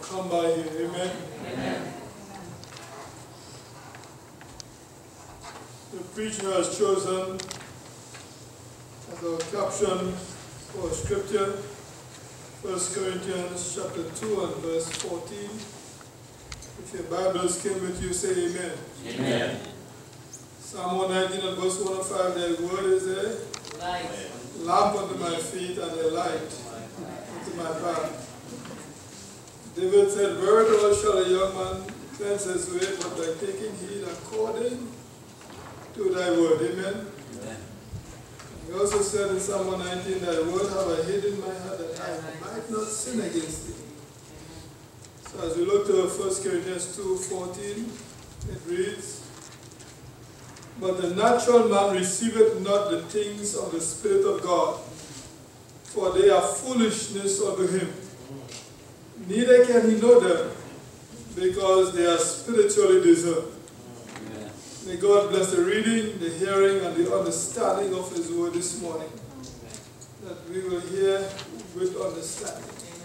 come by here. Amen. Amen. The preacher has chosen as our caption for scripture 1 Corinthians chapter 2 and verse 14. If your Bibles came with you, say amen. Amen. Psalm 119 and verse 105, the word is a Light. lamp unto my feet and a light unto my path. David said, wherever shall a young man cleanse his way, but by taking heed according to thy word. Amen. Amen. He also said in Psalm 119, thy word have I hid in my heart that I might not sin against thee. So as we look to 1 Corinthians 2:14, it reads, but the natural man receiveth not the things of the Spirit of God, for they are foolishness unto him. Neither can he know them, because they are spiritually discerned. Amen. May God bless the reading, the hearing, and the understanding of His word this morning, that we will hear with understanding.